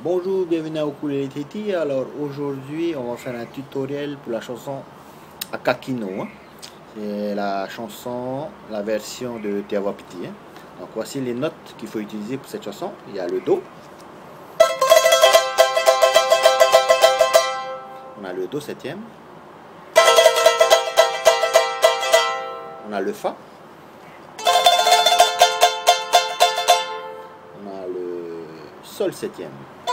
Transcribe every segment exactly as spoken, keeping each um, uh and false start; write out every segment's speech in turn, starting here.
Bonjour, bienvenue à Ukulele Titi. Alors aujourd'hui, on va faire un tutoriel pour la chanson Akakino. Hein. C'est la chanson, la version de Te Awapiti. Hein. Donc voici les notes qu'il faut utiliser pour cette chanson. Il y a le Do. On a le Do septième. On a le Fa. On a le Sol septième.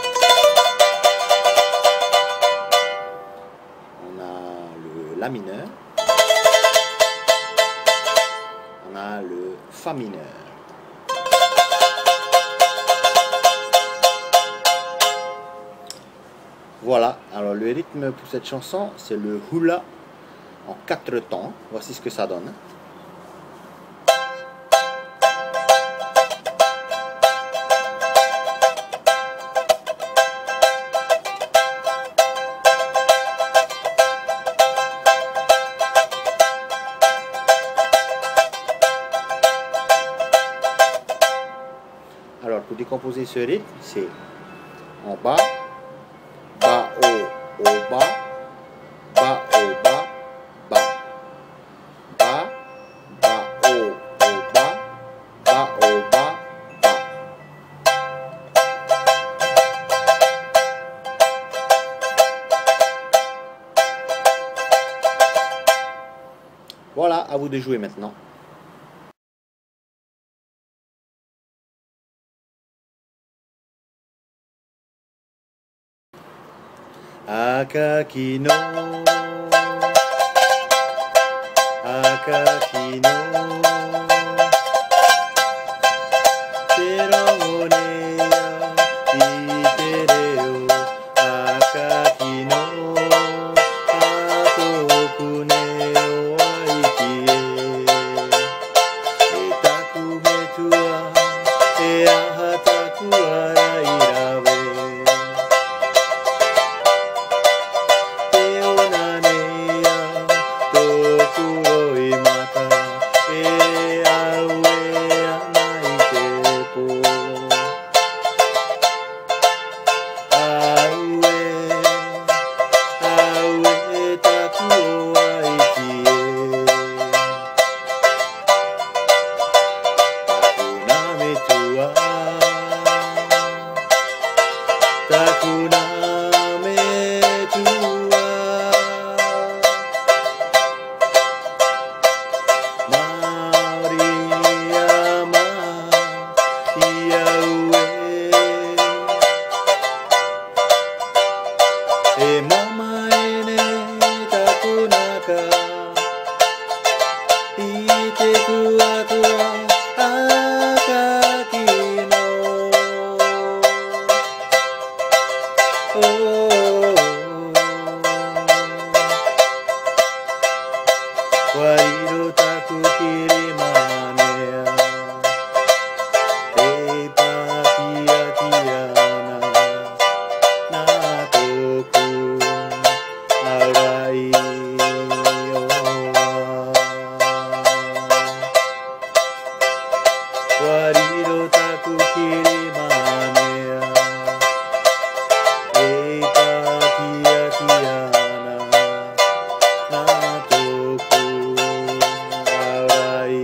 On a le La mineur. On a le Fa mineur. Voilà, alors le rythme pour cette chanson, c'est le hula en quatre temps. Voici ce que ça donne. Alors, pour décomposer ce rythme, c'est en bas, bas, haut, haut, bas, bas, haut, bas, bas, bas, bas, haut, haut, bas, bas, haut, bas, bas. Voilà, à vous de jouer maintenant. Akakino, Akakino, Teromoneya, Itereo, Akakino, Atokuneo, Aikie, Etakumetua, Eahatakuara irawe. E mama ene takunaka ite tua tua Akakino. Oh, Wairo taku kirimanea e papia tiana natoku arai Wariro taku kirimanea e papia tiana natoku arai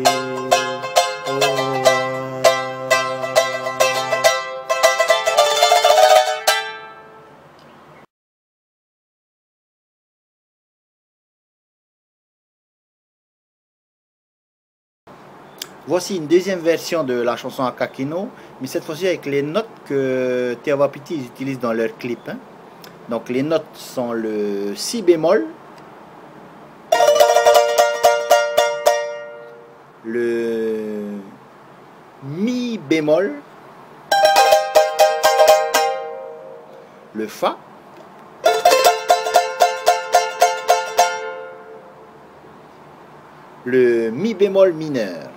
Voici une deuxième version de la chanson Akakino, mais cette fois-ci avec les notes que Te Awapiti utilisent dans leur clip. Hein. Donc les notes sont le Si bémol, le Mi bémol, le Fa, le Mi bémol mineur.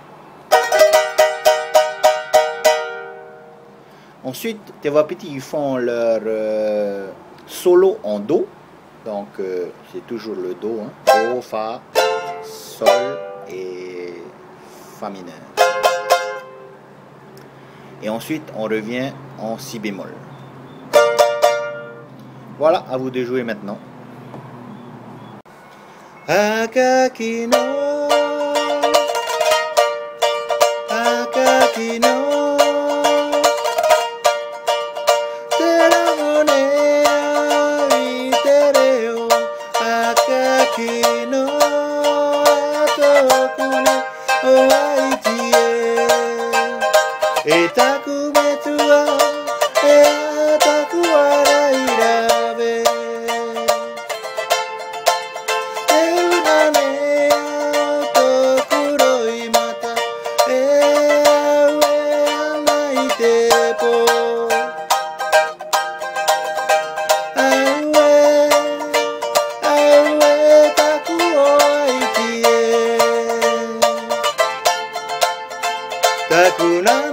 Ensuite, Te Awapiti ils font leur euh, solo en Do. Donc, euh, c'est toujours le Do. Hein. Do, Fa, Sol et Fa mineur. Et ensuite, on revient en Si bémol. Voilà, à vous de jouer maintenant. Akaki no Akaki no Teramone aitere yo Akaki no Atokune oaitie Etakumetsu wa Eataku arairabe Takuna